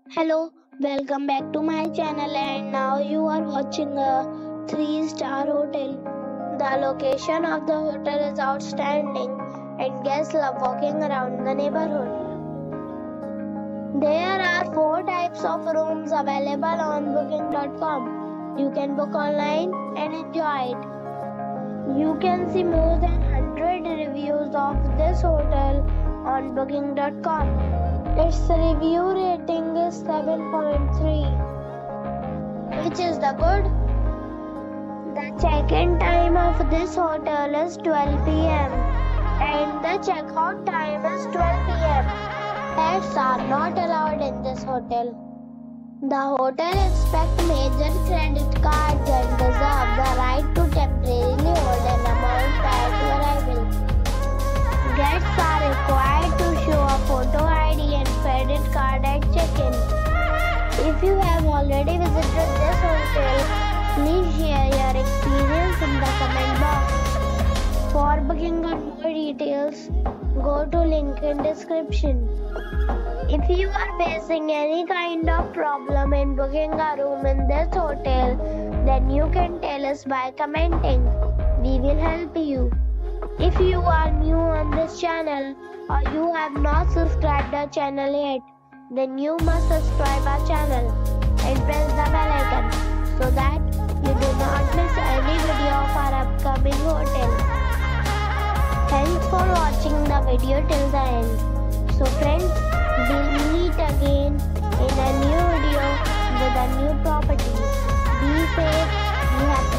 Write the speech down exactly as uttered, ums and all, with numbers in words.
Hello, welcome back to my channel, and now you are watching a three star hotel. The location of the hotel is outstanding and guests love walking around the neighborhood. There are four types of rooms available on booking dot com. You can book online and enjoy it. You can see more than one hundred reviews of this hotel on booking dot com. Its review rating is seven point three, which is the good. The check-in time of this hotel is twelve p m and the check-out time is twelve p m Pets are not allowed in this hotel. The hotel expects major credit cards and reserves the right to temporarily hold an amount prior to arrival. Guests are required to show a photo I D and credit card at check-in. If you have already visited this hotel, please share your experience in the comment box. For booking or more details, go to link in description. If you are facing any kind of problem in booking a room in this hotel, then you can tell us by commenting. We will help you. If you are new on this channel or you have not subscribed our channel yet, then you must subscribe our channel and press the bell icon so that you do not miss any video of our upcoming hotel. Thanks for watching the video till the end. So friends, we'll meet again in a new video with a new property. Be safe, be happy.